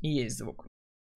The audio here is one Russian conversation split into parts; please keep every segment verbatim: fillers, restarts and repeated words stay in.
Есть звук.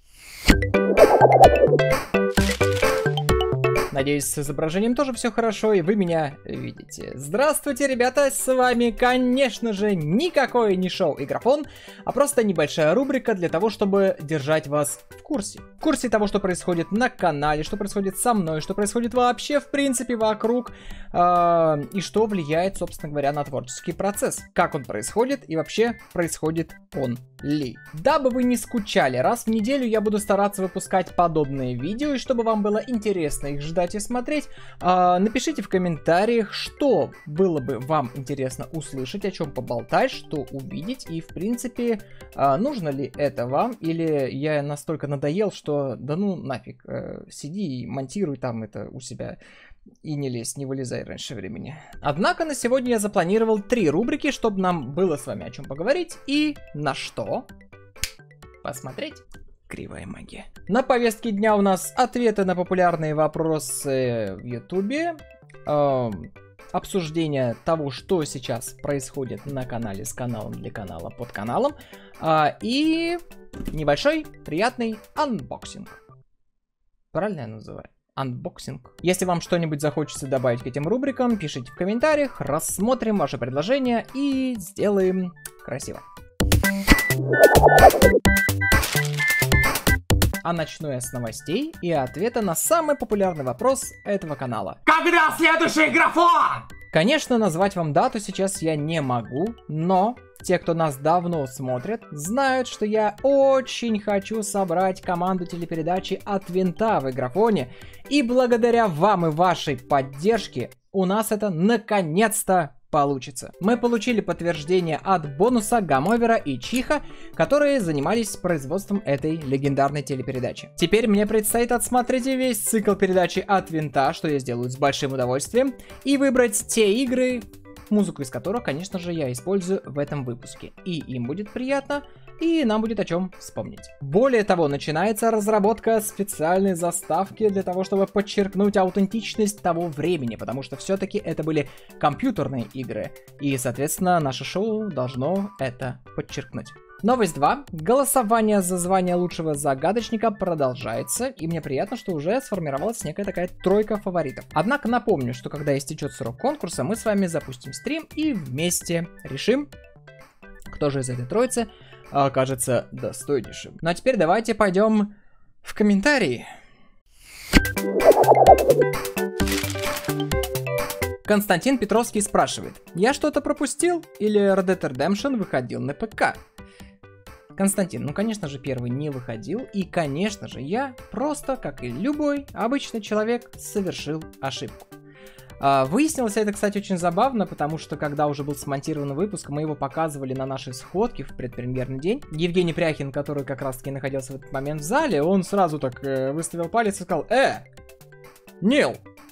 Надеюсь, с изображением тоже все хорошо, и вы меня видите. Здравствуйте, ребята, с вами, конечно же, никакое не шоу Игрофон, а просто небольшая рубрика для того, чтобы держать вас в курсе. В курсе того, что происходит на канале, что происходит со мной, что происходит вообще, в принципе, вокруг, э, и что влияет, собственно говоря, на творческий процесс. Как он происходит и вообще происходит он ли. Дабы вы не скучали, раз в неделю я буду стараться выпускать подобные видео, и чтобы вам было интересно их ждать и смотреть, э, напишите в комментариях, что было бы вам интересно услышать, о чем поболтать, что увидеть, и в принципе, э, нужно ли это вам, или я настолько надоел, что да ну нафиг, э, сиди и монтируй там это у себя. И не лезь, не вылезай раньше времени. Однако на сегодня я запланировал три рубрики, чтобы нам было с вами о чем поговорить и на что посмотреть. Кривая магия. На повестке дня у нас ответы на популярные вопросы в ютубе, э, обсуждение того, что сейчас происходит на канале, с каналом, для канала, под каналом, э, и небольшой приятный анбоксинг. Правильно я называю? Анбоксинг. Если вам что-нибудь захочется добавить к этим рубрикам, пишите в комментариях, рассмотрим ваши предложения и сделаем красиво. А начну я с новостей и ответа на самый популярный вопрос этого канала. Когда следующий Игрофон? Конечно, назвать вам дату сейчас я не могу, но те, кто нас давно смотрят, знают, что я очень хочу собрать команду телепередачи от винта в Игрофоне, и благодаря вам и вашей поддержке у нас это наконец-то получится. Мы получили подтверждение от Бонуса, Гамовера и Чиха, которые занимались производством этой легендарной телепередачи. Теперь мне предстоит отсмотреть весь цикл передачи от винта, что я сделаю с большим удовольствием, и выбрать те игры, музыку из которых, конечно же, я использую в этом выпуске. И им будет приятно, и нам будет о чем вспомнить. Более того, начинается разработка специальной заставки для того, чтобы подчеркнуть аутентичность того времени, потому что все-таки это были компьютерные игры, и, соответственно, наше шоу должно это подчеркнуть. Новость два. Голосование за звание лучшего загадочника продолжается, и мне приятно, что уже сформировалась некая такая тройка фаворитов. Однако напомню, что когда истечет срок конкурса, мы с вами запустим стрим и вместе решим, кто же из этой троицы окажется достойнейшим. Ну а теперь давайте пойдем в комментарии. Константин Петровский спрашивает: я что-то пропустил или Red Dead Redemption выходил на ПК? Константин, ну конечно же первый не выходил, и конечно же я просто, как и любой обычный человек, совершил ошибку. А, выяснилось это, кстати, очень забавно, потому что когда уже был смонтирован выпуск, мы его показывали на нашей сходке в предпремьерный день. Евгений Пряхин, который как раз таки находился в этот момент в зале, он сразу так э, выставил палец и сказал: э, Нил,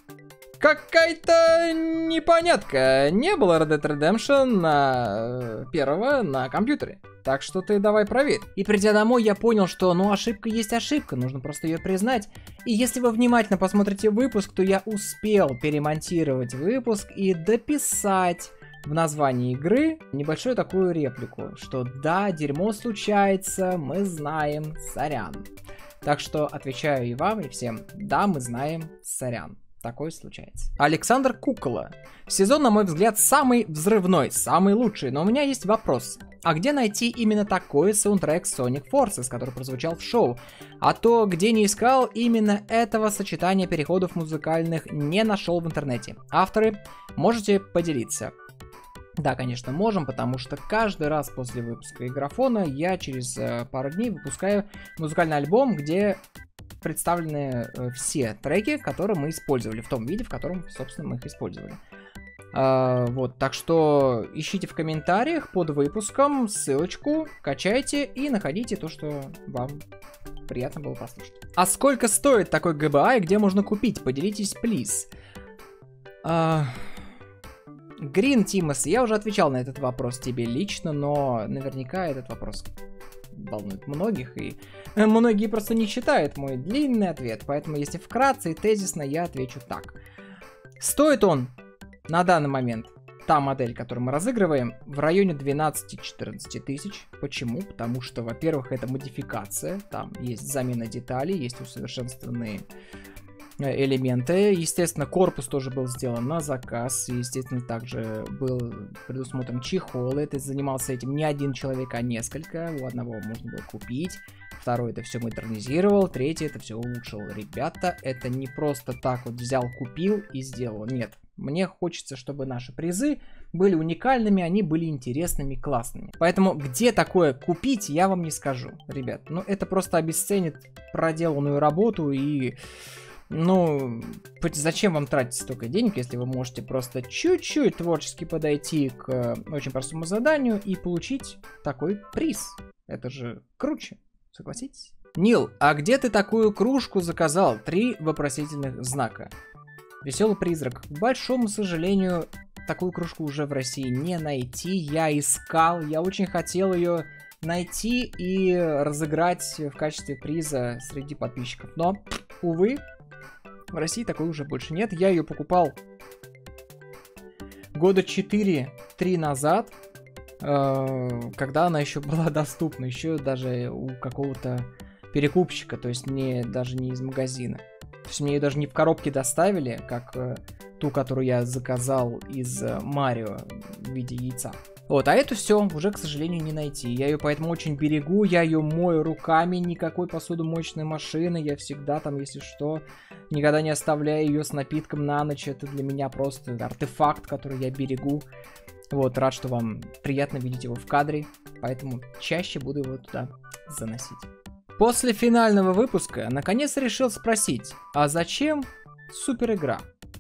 какая-то непонятка, не было Red Dead Redemption на первого на компьютере. Так что ты давай проверь. И придя домой, я понял, что ну ошибка есть ошибка, нужно просто ее признать. И если вы внимательно посмотрите выпуск, то я успел перемонтировать выпуск и дописать в названии игры небольшую такую реплику, что да, дерьмо случается, мы знаем, сорян. Так что отвечаю и вам, и всем: да, мы знаем, сорян. Такое случается. Александр Кукола. Сезон, на мой взгляд, самый взрывной, самый лучший, но у меня есть вопрос. А где найти именно такой саундтрек Sonic Forces, который прозвучал в шоу? А то, где не искал, именно этого сочетания переходов музыкальных не нашел в интернете. Авторы, можете поделиться? Да, конечно, можем, потому что каждый раз после выпуска Игрофона я через э, пару дней выпускаю музыкальный альбом, где представлены э, все треки, которые мы использовали в том виде, в котором, собственно, мы их использовали. А, вот, так что ищите в комментариях под выпуском ссылочку, качайте и находите то, что вам приятно было послушать. А сколько стоит такой джи би ай, где можно купить? Поделитесь, плиз. А... Грин Тимос, я уже отвечал на этот вопрос тебе лично, но наверняка этот вопрос волнует многих, и многие просто не читают мой длинный ответ, поэтому если вкратце и тезисно, я отвечу так. Стоит он на данный момент та модель, которую мы разыгрываем, в районе двенадцати-четырнадцати тысяч. Почему? Потому что, во-первых, это модификация, там есть замена деталей, есть усовершенствованные элементы. Естественно, корпус тоже был сделан на заказ. Естественно, также был предусмотрен чехол. Это занимался этим не один человек, а несколько. У одного можно было купить. Второй это все модернизировал. Третий это все улучшил. Ребята, это не просто так вот взял, купил и сделал. Нет. Мне хочется, чтобы наши призы были уникальными, они были интересными, классными. Поэтому где такое купить, я вам не скажу, ребят. Ну, это просто обесценит проделанную работу и... Ну, зачем вам тратить столько денег, если вы можете просто чуть-чуть творчески подойти к очень простому заданию и получить такой приз? Это же круче, согласитесь? Нил, а где ты такую кружку заказал? Три вопросительных знака. Веселый призрак. К большому сожалению, такую кружку уже в России не найти. Я искал, я очень хотел ее найти и разыграть в качестве приза среди подписчиков. Но, увы, в России такой уже больше нет. Я ее покупал года четыре-три назад, э, когда она еще была доступна, еще даже у какого-то перекупщика, то есть не, даже не из магазина. То есть мне ее даже не в коробке доставили, как э, ту, которую я заказал из э, Марио в виде яйца. Вот, а эту все уже, к сожалению, не найти. Я ее поэтому очень берегу, я ее мою руками, никакой посудомоечной машины, я всегда там, если что, никогда не оставляю ее с напитком на ночь. Это для меня просто артефакт, который я берегу. Вот, рад, что вам приятно видеть его в кадре, поэтому чаще буду его туда заносить. После финального выпуска наконец решил спросить, а зачем супер игра?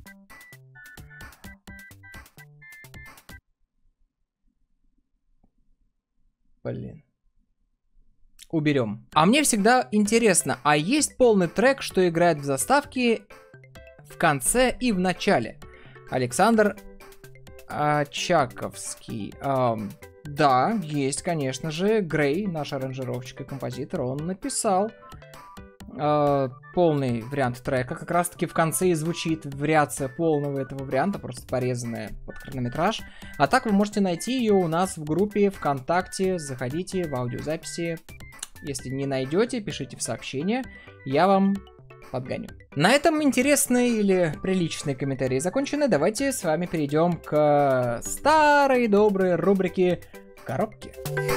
Блин. Уберем. А мне всегда интересно, а есть полный трек, что играет в заставке в конце и в начале? Александр Очаковский. Эм, да, есть, конечно же. Грей, наш аранжировщик и композитор, он написал э, полный вариант трека. Как раз таки в конце и звучит вариация полного этого варианта, просто порезанная под хронометраж. А так вы можете найти ее у нас в группе ВКонтакте. Заходите в аудиозаписи. Если не найдете, пишите в сообщение, я вам подгоню. На этом интересные или приличные комментарии закончены. Давайте с вами перейдем к старой доброй рубрике «Коробки».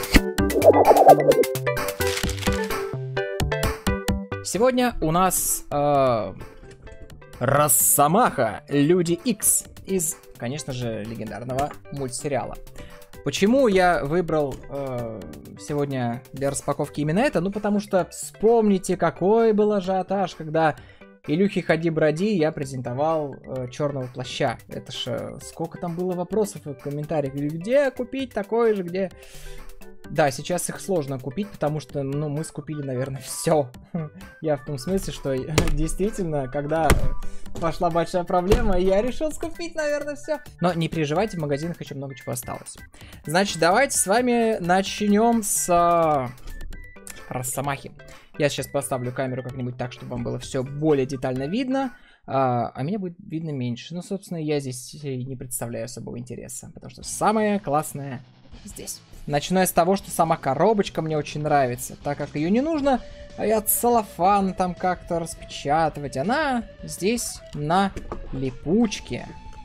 Сегодня у нас э, Росомаха, Люди Икс из, конечно же, легендарного мультсериала. Почему я выбрал э, сегодня для распаковки именно это? Ну, потому что вспомните, какой был ажиотаж, когда Илюхе Ходи-Броди я презентовал э, Черного Плаща. Это ж э, сколько там было вопросов в комментариях. Где купить такой же, где... Да, сейчас их сложно купить, потому что, ну, мы скупили, наверное, все. Я в том смысле, что действительно, когда пошла большая проблема, я решил скупить, наверное, все. Но не переживайте, в магазинах еще много чего осталось. Значит, давайте с вами начнем с э, Росомахи. Я сейчас поставлю камеру как-нибудь так, чтобы вам было все более детально видно. А, а меня будет видно меньше. Ну, собственно, я здесь не представляю особого интереса, потому что самое классное здесь. Начиная с того, что сама коробочка мне очень нравится, так как ее не нужно от целлофана там как-то распечатывать. Она здесь на липучке.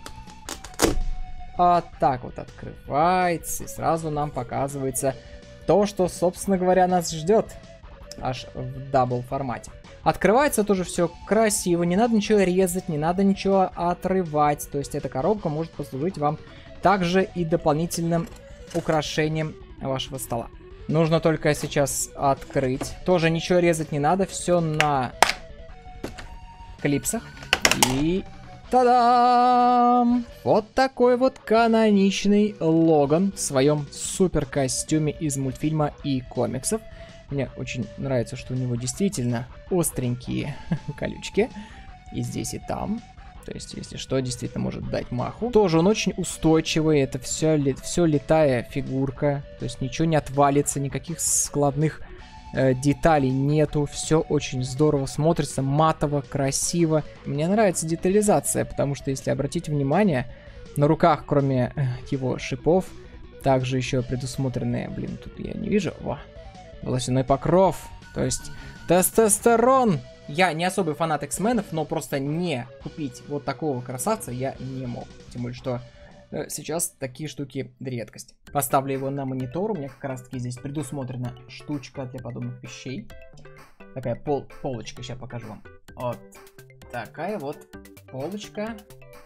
Вот так вот открывается, и сразу нам показывается то, что, собственно говоря, нас ждет. Аж в дабл формате. Открывается тоже все красиво, не надо ничего резать, не надо ничего отрывать. То есть эта коробка может послужить вам также и дополнительным украшением вашего стола. Нужно только сейчас открыть. Тоже ничего резать не надо, все на клипсах. И та-дам! Вот такой вот каноничный Логан в своем супер костюме из мультфильма и комиксов. Мне очень нравится, что у него действительно остренькие колючки. И здесь, и там. То есть, если что, действительно может дать маху. Тоже он очень устойчивый. Это все, все летая фигурка. То есть, ничего не отвалится, никаких складных э, деталей нету. Все очень здорово смотрится, матово, красиво. Мне нравится детализация, потому что, если обратить внимание, На руках, кроме его шипов, также еще предусмотрены, блин, тут я не вижу, во, волосяной покров, то есть тестостерон. Я не особый фанат X-менов, но просто не купить вот такого красавца я не мог. Тем более, что э, сейчас такие штуки редкость. Поставлю его на монитор, у меня как раз таки здесь предусмотрена штучка для подобных вещей. Такая пол полочка, сейчас покажу вам. Вот такая вот полочка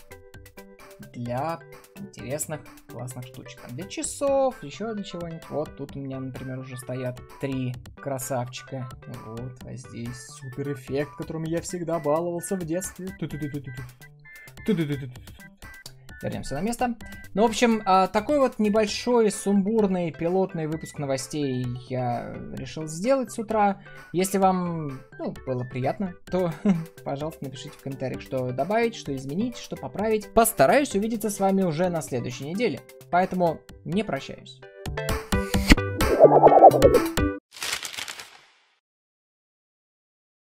для интересных, классных штучек. Для часов, еще для чего-нибудь. Вот тут у меня, например, уже стоят три красавчика. Вот, а здесь супер эффект, которым я всегда баловался в детстве. Вернемся на место. Ну, в общем, такой вот небольшой сумбурный пилотный выпуск новостей я решил сделать с утра. Если вам, ну, было приятно, то, пожалуйста, напишите в комментариях, что добавить, что изменить, что поправить. Постараюсь увидеться с вами уже на следующей неделе. Поэтому не прощаюсь.